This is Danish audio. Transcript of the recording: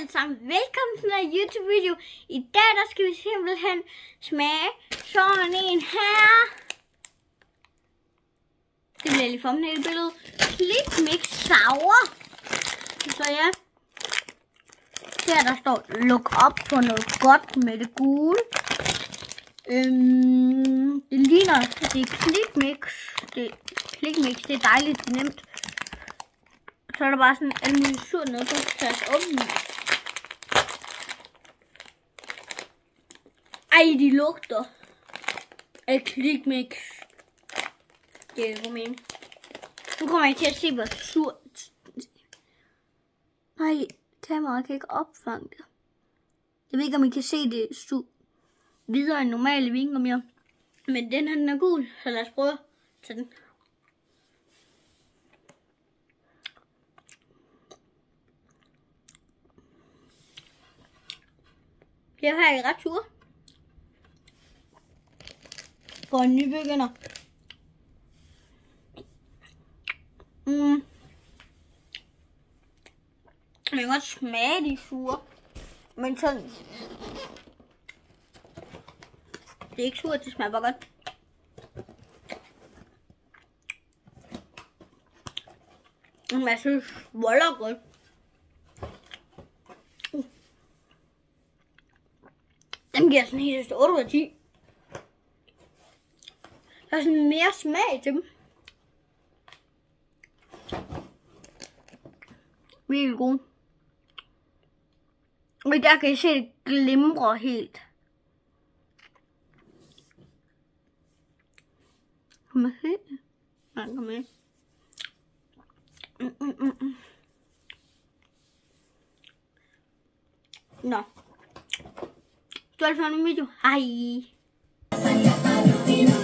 alle sammen, velkommen til en YouTube-video. I dag der skal vi simpelthen smage sådan en her. Det bliver lige thumbnail-billedet. Click Mix Sour. Så ja. Her der står, luk op for noget godt med det gule. Det ligner, det er Click Mix. Click Mix, det er dejligt, det er nemt. Så er der bare sådan alle mulige surt noget, så skal jeg åbne. Ej, de lugter af Click Mix. Det er god mening. Nu kommer jeg til at se, hvor surt. Nej, kameraet kan ikke opfange det. Jeg ved ikke, om I kan se det videre end normale vinger mere. Men den her, den er gul, så lad os prøve at tage den. Det her er ret sur. For en nybegynder. Man kan godt smage de sure. Men sådan. Det er ikke surt, det smager bare godt. Men jeg synes, voldere godt. Den giver sådan helt 8 ud af 10. Der er sådan mere smag til dem. Virkelig god. Og der kan I se, det glimrer helt. Kan man se det? Nej, kom med. Nå. Så er det for en video. Hej.